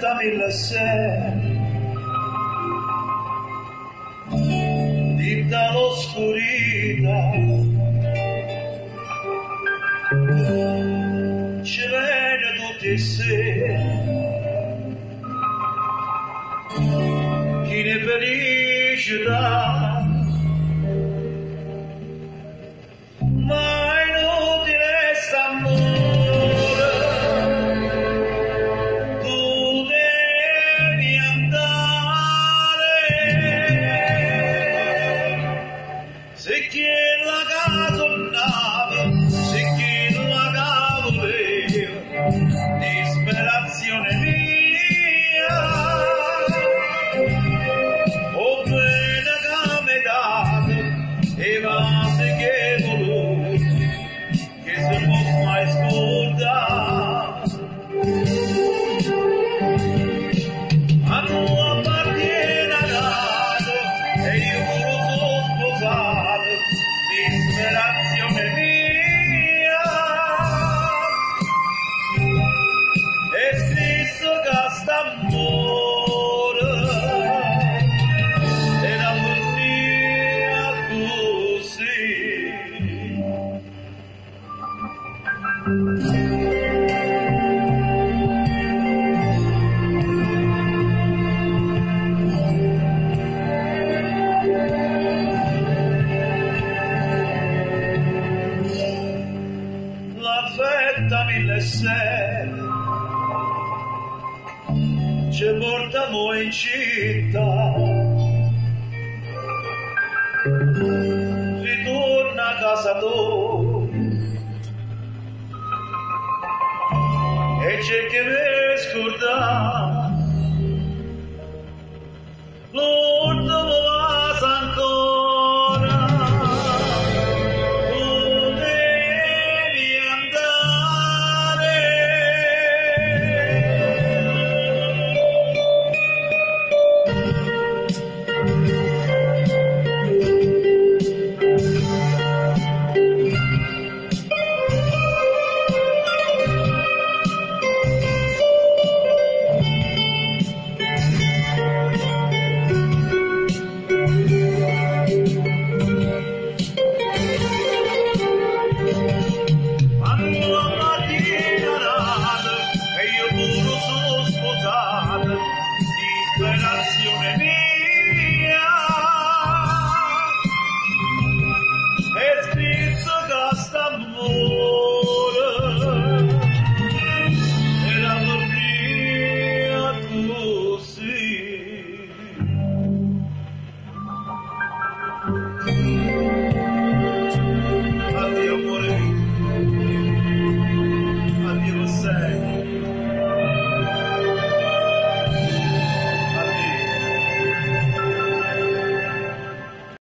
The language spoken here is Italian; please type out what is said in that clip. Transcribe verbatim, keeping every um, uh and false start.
l'affetta mille sere di dall'oscurità ci vede tutti i sere chi ne felicità ma inutile st'amore tu devi andare se chi la casa nave se chi la voleva disperazione mia o bene che date e base che volete che se può mai scordare a non appartiene a caso e io sono sposato disperazione mia e Cristo che sta amore e la follia così l'affetta mille sere ci portamo in città ritorna a casa tua